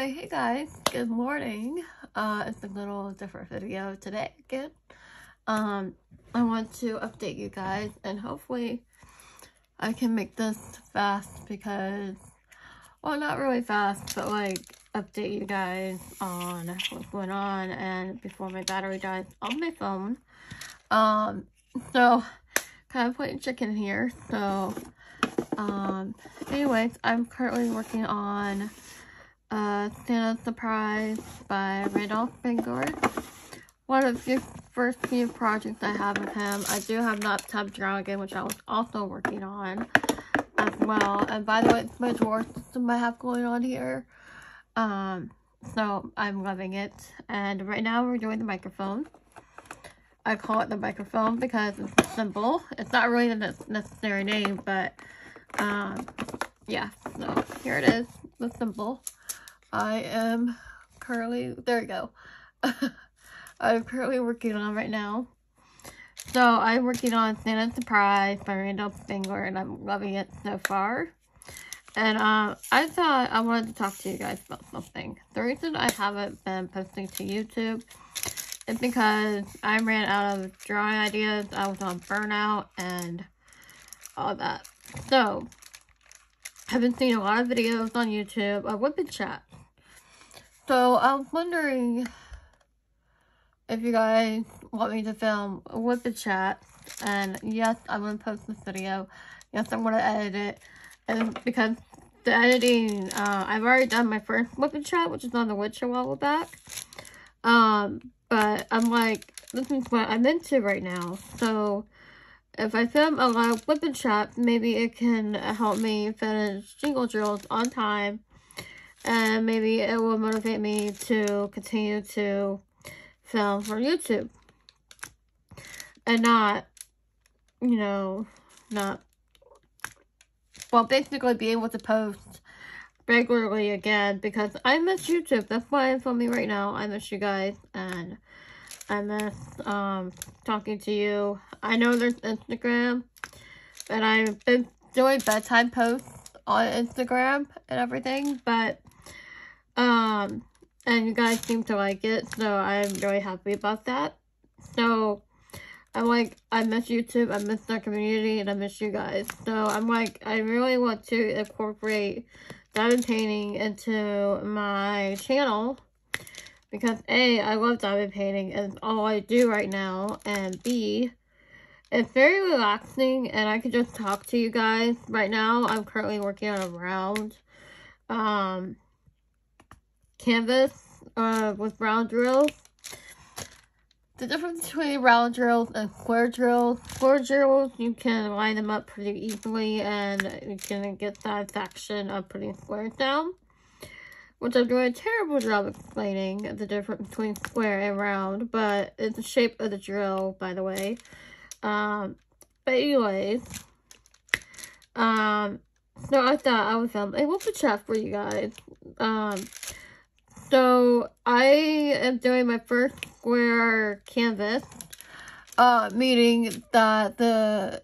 Anyway, hey guys, good morning. It's a little different video today again. I want to update you guys, and hopefully I can make this fast because, well, not really fast, but like update you guys on what's going on and before my battery dies on my phone. So kind of playing chicken here. So anyways, I'm currently working on Santa's Surprise by Randolph Bangor. One of the first few projects I have with him. I do have Not Tub Dragon, which I was also working on as well. And by the way, it's my drawer system I have going on here. So I'm loving it. And right now we're doing the microphone. I call it the microphone because it's simple. It's not really the necessary name, but yeah. So here it is, the symbol. I am currently, there we go. I'm currently working on right now. So I'm working on Santa's Surprise by Randolph Bangor, and I'm loving it so far. And I thought I wanted to talk to you guys about something. The reason I haven't been posting to YouTube is because I ran out of drawing ideas. I was on burnout and all that. So I've been seeing a lot of videos on YouTube of Whip and Chat. So I was wondering if you guys want me to film a Whip and Chat. And yes, I'm going to post this video. Yes, I'm going to edit it. And because the editing, I've already done my first Whip and Chat, which is on the Witch a while back. But I'm like, this is what I'm into right now. So if I film a lot of Whip and Chat, maybe it can help me finish Jingle Drills on time. And maybe it will motivate me to continue to film for YouTube. And not, you know, well, basically be able to post regularly again, because I miss YouTube. That's why I'm filming right now. I miss you guys, and I miss talking to you. I know there's Instagram, and I've been doing bedtime posts on Instagram and everything, but and you guys seem to like it, so I'm really happy about that. So I'm like, I miss YouTube, I miss our community, and I miss you guys. So I'm like, I really want to incorporate diamond painting into my channel, because A, I love diamond painting, and it's all I do right now, and B, it's very relaxing, and I can just talk to you guys. Right now, I'm currently working on a round canvas with round drills. The difference between round drills and square drills. Square drills, you can line them up pretty easily, and you can get satisfaction of putting squares down. Which I'm doing a terrible job explaining the difference between square and round, but it's the shape of the drill, by the way. But anyways, so I thought I would film a Whip and Chat for you guys. So I am doing my first square canvas, meaning that the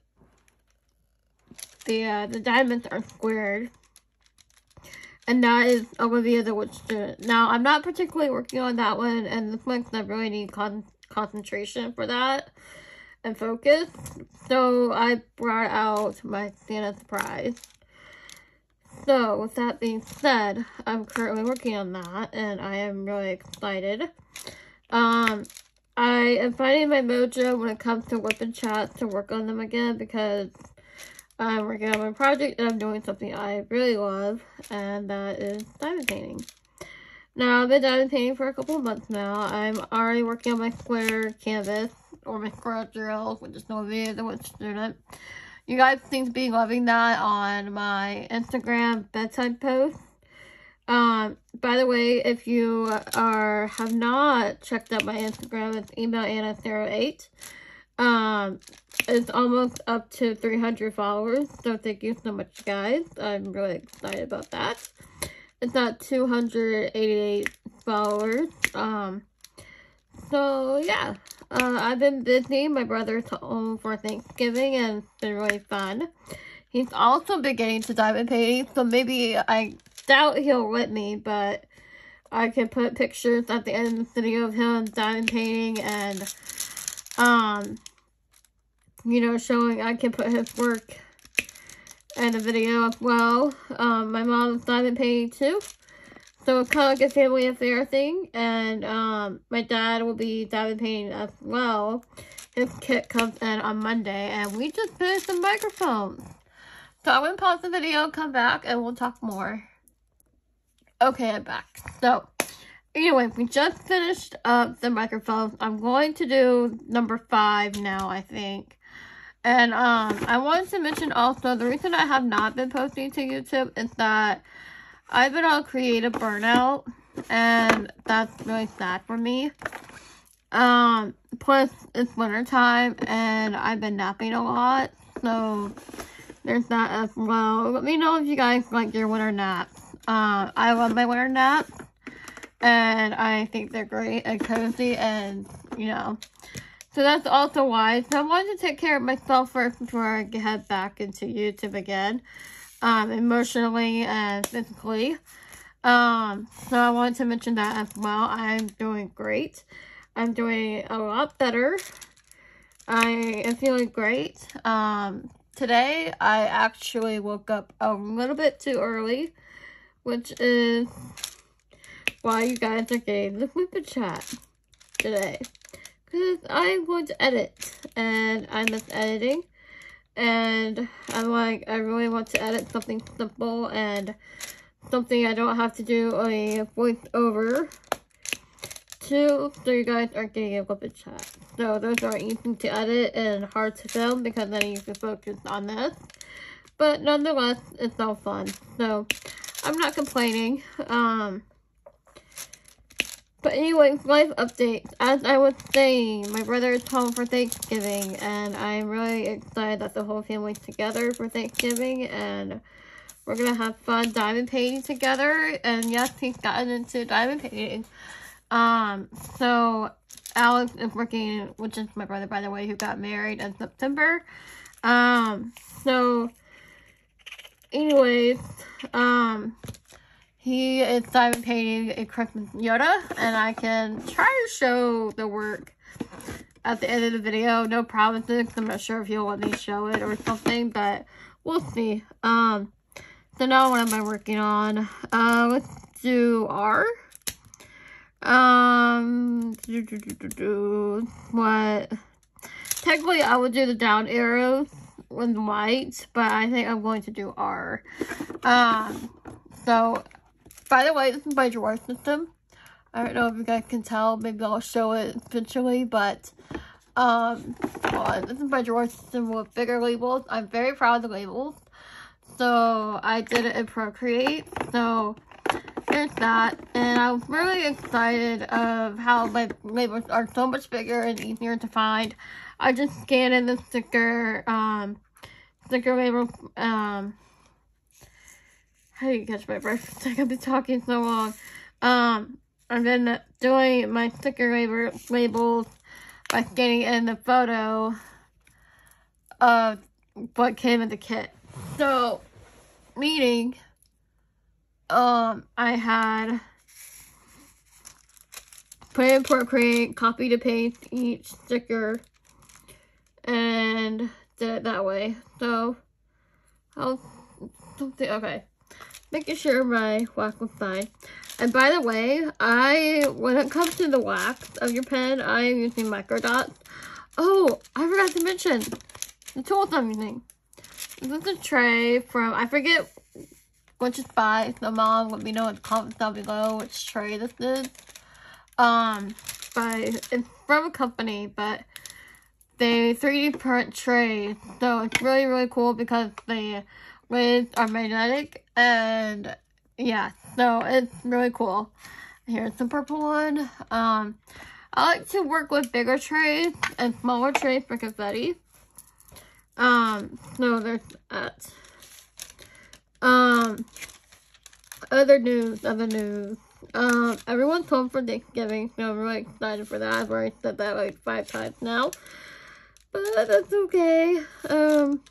diamonds are squared, and that is Olivia the Witch Student. Now, I'm not particularly working on that one, and this one, I really need concentration for that and focus. So I brought out my Santa's Surprise. So, with that being said, I'm currently working on that, and I am really excited. I am finding my mojo when it comes to Whip and Chat to work on them again, because I'm working on my project, and I'm doing something I really love, and that is diamond painting. Now, I've been diamond painting for a couple of months now. I'm already working on my square canvas, or my square drills, which is Olivia the Witch Student. You guys seem to be loving that on my Instagram bedtime post. By the way, if you have not checked out my Instagram, it's email_Anna08. It's almost up to 300 followers, so thank you so much, guys. I'm really excited about that. It's at 288 followers. So yeah. I've been busy. My brother's home for Thanksgiving, and it's been really fun. He's also been getting to diamond painting, so maybe, I doubt he'll let me, but I can put pictures at the end of the video of him diamond painting and, you know, showing I can put his work in a video as well. My mom's diamond painting too. So it's kind of like a family affair thing. And my dad will be diamond painting as well. His kit comes in on Monday. And we just finished the microphones. So I'm going to pause the video, come back, and we'll talk more. Okay, I'm back. So, anyway, we just finished up the microphones. I'm going to do number 5 now, I think. And I wanted to mention also, the reason I have not been posting to YouTube is that I've been on creative burnout. And that's really sad for me. Plus, it's winter time, and I've been napping a lot. So, there's that as well. Let me know if you guys like your winter naps. I love my winter naps. And I think they're great and cozy and, you know. So that's also why. So I wanted to take care of myself first before I head back into YouTube again. Emotionally and physically. So I wanted to mention that as well. I'm doing great. I'm doing a lot better. I am feeling great. Today, I actually woke up a little bit too early, which is why you guys are getting the Whippet Chat today. Because I'm going to edit, and I miss editing, and I'm like, I really want to edit something simple and something I don't have to do a voiceover to, so you guys are getting a Whippet Chat. So those are easy to edit and hard to film because then you can focus on this. But nonetheless, it's all fun. So I'm not complaining. But anyway, life updates. As I was saying, my brother is home for Thanksgiving, and I'm really excited that the whole family's together for Thanksgiving, and we're gonna have fun diamond painting together. And yes, he's gotten into diamond painting. So Alex is working, which is my brother, by the way, who got married in September. So anyways, he is diamond painting a Christmas Yoda, and I can try to show the work at the end of the video. No promises. I'm not sure if he'll let me show it or something, but we'll see. So now what am I working on? Let's do R. What? Technically, I would do the down arrows with white, but I think I'm going to do R. So, by the way, this is my drawer system. I don't know if you guys can tell. Maybe I'll show it eventually, but, this is my drawer system with bigger labels. I'm very proud of the labels. So, I did it in Procreate. So, there's that. And I was really excited of how my labels are so much bigger and easier to find. I just scanned in the sticker label, how do you catch my breath? I've been talking so long. I've been doing my sticker labels by scanning in the photo of what came in the kit. So, meaning, I had put in Procreate, copy to paste each sticker, and did it that way. So, okay. Making sure my wax was fine. And by the way, when it comes to the wax of your pen, I am using Microdots. Oh, I forgot to mention the tools I'm using. This is a tray from, I forget which is by, so mom let me know in the comments down below which tray this is. It's from a company, but they 3D print trays, so it's really, really cool because the lids are magnetic, and yeah, so it's really cool. Here's the purple one. I like to work with bigger trays and smaller trays for confetti. So there's that. Other news. Everyone's home for Thanksgiving, so I'm really excited for that. I've already said that like 5 times now, but that's okay.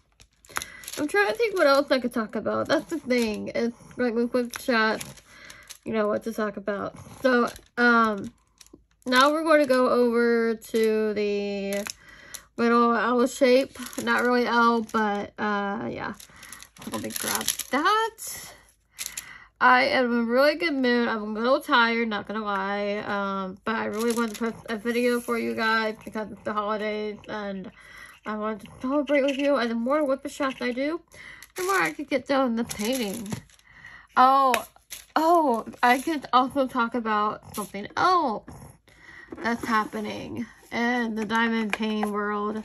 I'm trying to think what else I could talk about. That's the thing. It's like with Whippet Chat. you know, what to talk about. So, now we're going to go over to the little L shape. Not really L, but, yeah. Let me grab that. I am in a really good mood. I'm a little tired, not gonna lie. But I really wanted to post a video for you guys because it's the holidays and I wanted to celebrate with you. And the more whip shots I do, the more I could get done the painting. Oh, I could also talk about something else that's happening in the diamond painting world.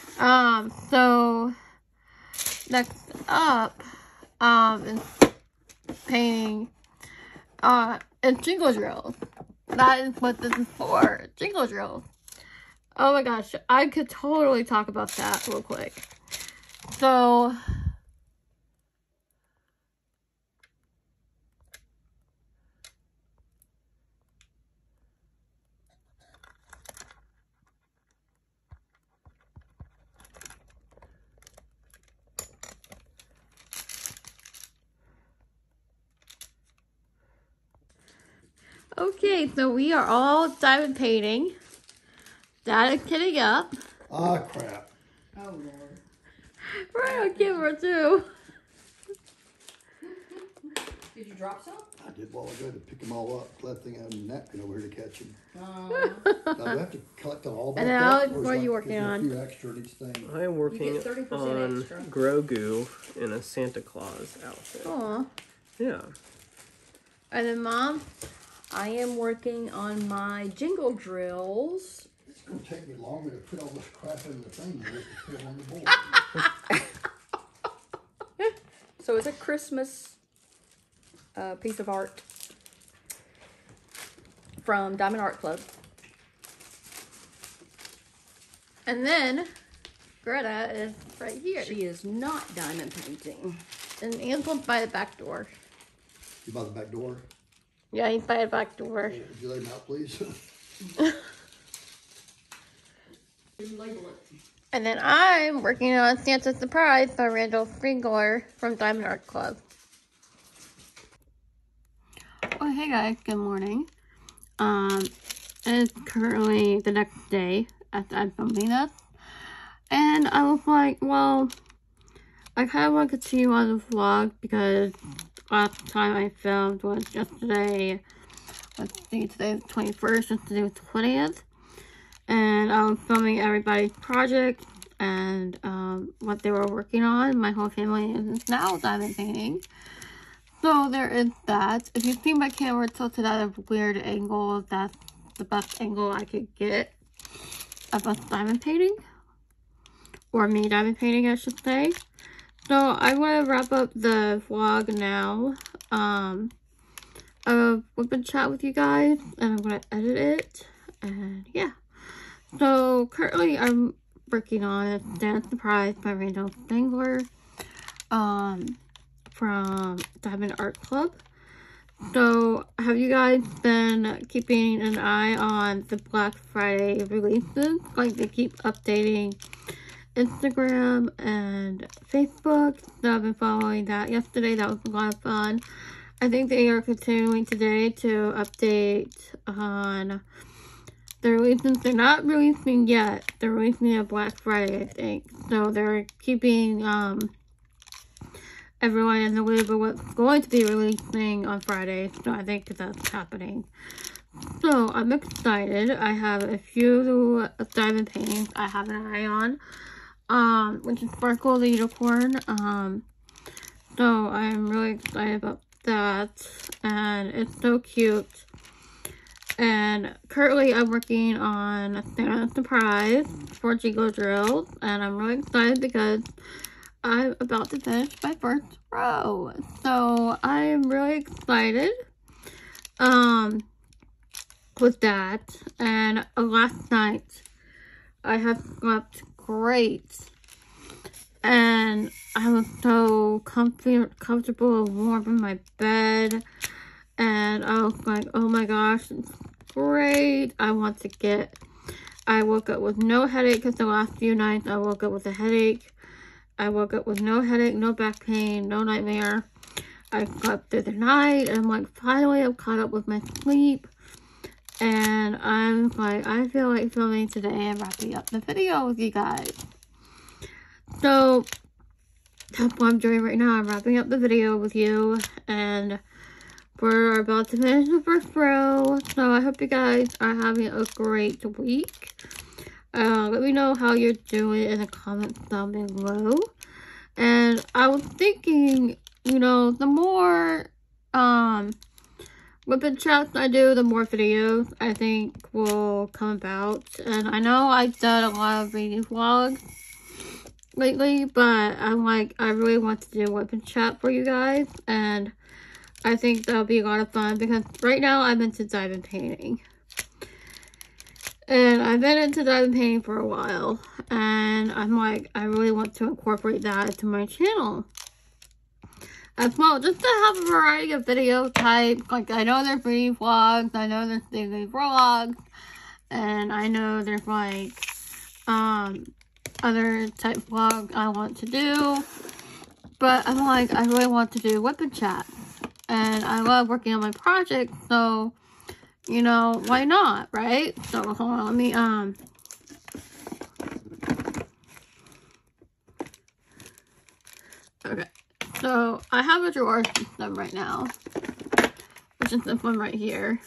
So next up, is painting, and jingle drills. That is what this is for, jingle drills. Oh my gosh, I could totally talk about that real quick. So, okay, so we are all diamond painting. Dad is kitting up. Ah, crap. Oh, Lord. Right on camera, too. Did you drop some? I did while ago to pick them all up. Glad thing I had a napkin over here to catch them. Uh, Do I have to collect them all back And up? Alex, or is what are like- you is working there a on? few extra in each thing. I am working You get 30% on extra. Grogu in a Santa Claus outfit. Aw. Yeah. And then Mom? I am working on my jingle drills. It's going to take me longer to put all this crap in the thing than it is to put it on the board. So it's a Christmas piece of art from Diamond Art Club. And then Greta is right here. She is not diamond painting. And Ansel's by the back door. You by the back door? Yeah, he's by the back door. Would you let him out, please? Label it. And then I'm working on Santa Surprise by Randall Springler from Diamond Art Club. Oh, hey guys, good morning. It's currently the next day after I'm filming this. And I was like, well, I kind of want to continue on the vlog because last time I filmed was yesterday. Let's see, today's the 21st, yesterday was the 20th. And I was filming everybody's project and what they were working on. My whole family is now diamond painting. So there is that. If you see my camera tilted at a weird angle, that's the best angle I could get of us diamond painting. Or me diamond painting, I should say. So I want to wrap up the vlog now. We've been chat with you guys and I'm going to edit it. And yeah. So currently I'm working on a Santa Surprise by Randall Springler from Diamond Art Club. So have you guys been keeping an eye on the Black Friday releases? Like they keep updating Instagram and Facebook. So I've been following that yesterday. That was a lot of fun. I think they are continuing today to update on the releases. They're not releasing yet. They're releasing on Black Friday, I think. So they're keeping everyone in the loop of what's going to be releasing on Friday. So I think that's happening. So I'm excited. I have a few diamond paintings I have an eye on. Which is Sparkle the Unicorn. So I'm really excited about that. And it's so cute. And currently I'm working on a Santa Surprise for Jingle Drills. And I'm really excited because I'm about to finish my first row. So I'm really excited with that. And last night I have slept great. And I was so comfortable and warm in my bed. And I was like, oh my gosh, it's great. I woke up with no headache because the last few nights I woke up with a headache. I woke up with no headache, no back pain, no nightmare. I slept through the night, and I'm like, finally I'm caught up with my sleep. And I'm like, I feel like filming today and wrapping up the video with you guys. So, that's what I'm doing right now. I'm wrapping up the video with you, and we're about to finish the first row. So, I hope you guys are having a great week. Let me know how you're doing in the comments down below. And I was thinking, you know, the more, Whippin' chats I do, the more videos I think will come about. And I know I've done a lot of reading vlogs lately, but I'm like, I really want to do Whippin' chat for you guys. And I think that'll be a lot of fun because right now I'm into diamond painting. And I've been into diamond painting for a while. And I'm like, I really want to incorporate that into my channel as well, just to have a variety of video types. Like, I know there's reading vlogs, I know there's daily vlogs, and I know there's like other type vlogs I want to do, but I'm like, I really want to do Whippin' chat, and I love working on my project, so you know, why not, right? So hold on, let me okay. So, I have a drawer system right now, which is this one right here.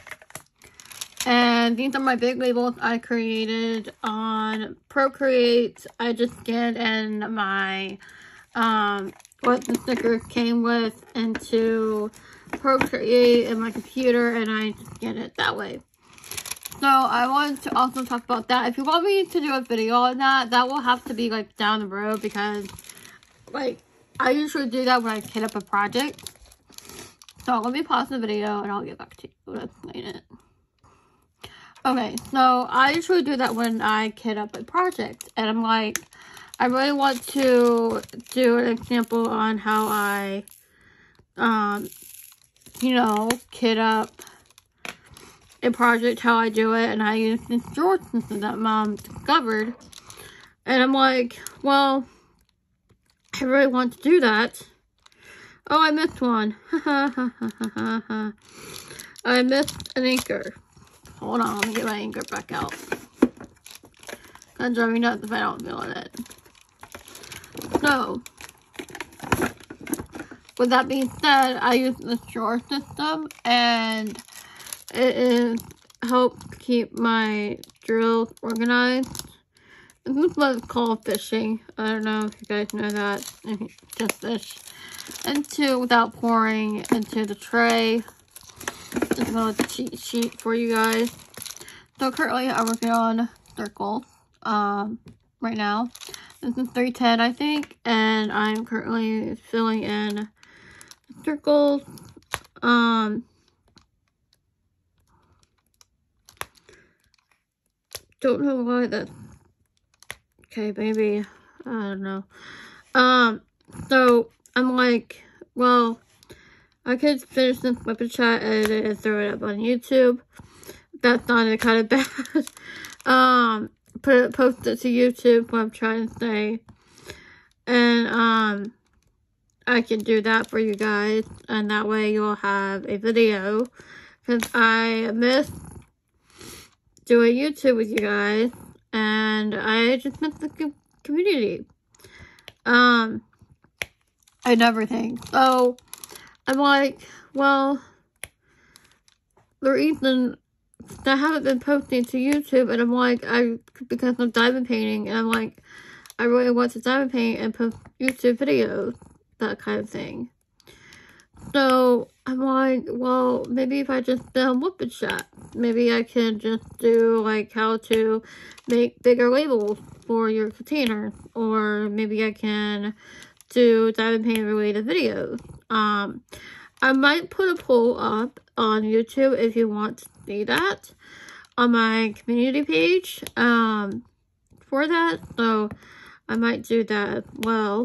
And these are my big labels I created on Procreate. I just scanned in my, what the stickers came with into Procreate in my computer, and I just scanned it that way. So, I wanted to also talk about that. If you want me to do a video on that, that will have to be, like, down the road because, like, I usually do that when I kit up a project. So let me pause the video and I'll get back to you to explain it. Okay, so I usually do that when I kit up a project. And I'm like, I really want to do an example on how I, you know, kit up a project, how I do it. And I use this drawer system that Mom discovered. And I'm like, well, I really want to do that. Oh, I missed one. I missed an anchor. Hold on, let me get my anchor back out. Gonna drive me nuts if I don't feel it. So, with that being said, I use this drawer system, and it is helped keep my drills organized. This is what it's called fishing. I don't know if you guys know that. Just fish into without pouring into the tray. Just a little cheat sheet for you guys. So currently I'm working on circles right now. This is 310 I think, and I'm currently filling in circles. Don't know why that's okay, maybe, I don't know. So, I'm like, well, I could finish this Whippin' chat, edit it, and throw it up on YouTube. That sounded kind of bad. Post it to YouTube, what I'm trying to say. And, I can do that for you guys, and that way you'll have a video. Because I miss doing YouTube with you guys. And I just miss the community. And everything. So, I'm like, well, the reason I haven't been posting to YouTube, and I'm like, because of diamond painting, and I'm like, I really want to diamond paint and post YouTube videos, that kind of thing. So, I'm like, well, maybe if I just film Whippin' chat, maybe I can just do, like, how to make bigger labels for your containers, or maybe I can do diamond paint related videos. I might put a poll up on YouTube if you want to see that on my community page, for that, so I might do that as well.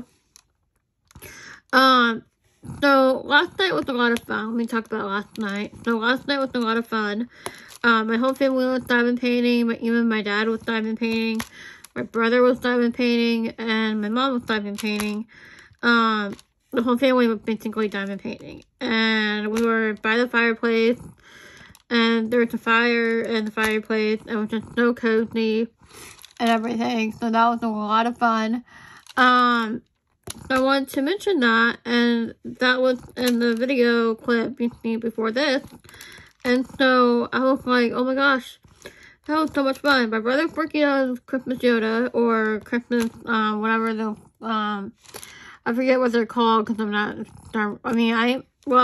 So, last night was a lot of fun. Let me talk about last night. So, last night was a lot of fun. My whole family was diamond painting. Even my dad was diamond painting. My brother was diamond painting. And my mom was diamond painting. It the whole family was basically diamond painting. And we were by the fireplace, and there was a fire in the fireplace. It was just so cozy and everything. So that was a lot of fun. I wanted to mention that, and that was in the video clip you see before this. And so I was like, oh my gosh, that was so much fun. My brother's working on Christmas Yoda, or Christmas, whatever the, I forget what they're called, because I'm not, I'm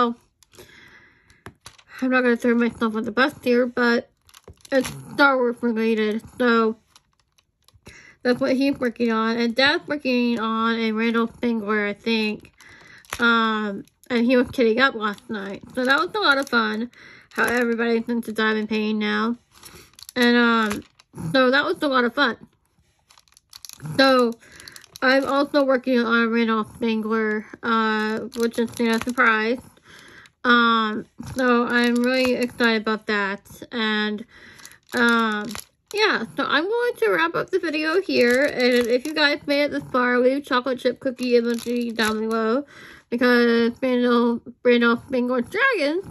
not going to throw myself on the bus here, but it's Star Wars related, so that's what he's working on. And Dad's working on a Randall Spengler, I think, and he was kitting up last night, so that was a lot of fun, how everybody's into diamond painting now. And, so that was a lot of fun. So, I'm also working on Randall Spengler, which is a surprise. So I'm really excited about that. And, yeah, so I'm going to wrap up the video here. And if you guys made it this far, leave chocolate chip cookie emoji down below. Because Randall Spengler's dragons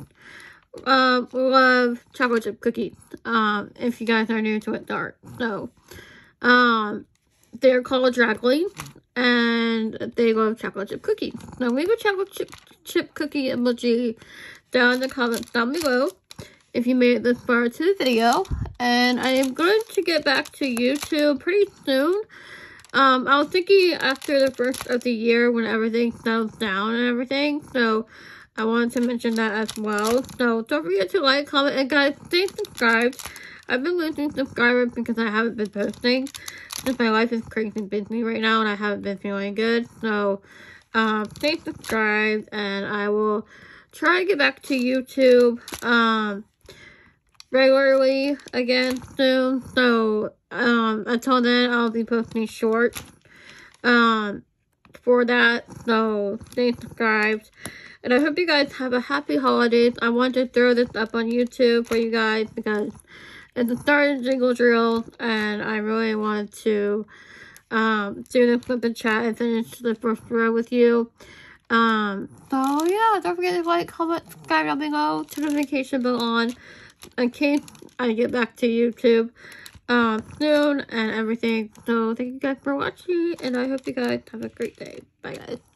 love chocolate chip cookies. If you guys are new to it, dark. So, they're called Draglings, and they love chocolate chip cookies. So leave a chocolate chip cookie emoji down in the comments down below if you made it this far to the video. And I am going to get back to YouTube pretty soon. I was thinking after the first of the year when everything settles down and everything. So I wanted to mention that as well. So don't forget to like, comment, and guys, stay subscribed. I've been losing subscribers because I haven't been posting. Since my life is crazy busy right now and I haven't been feeling good. So, stay subscribed, and I will try to get back to YouTube, regularly again soon. So, until then, I'll be posting shorts, for that. So, stay subscribed. And I hope you guys have a happy holidays. I want to throw this up on YouTube for you guys because it's the start of Jingle Drill, and I really want to do this with the chat and finish the first row with you. So yeah, don't forget to like, comment, subscribe down below, turn the notification bell on in case I get back to YouTube soon and everything. So thank you guys for watching, and I hope you guys have a great day. Bye guys.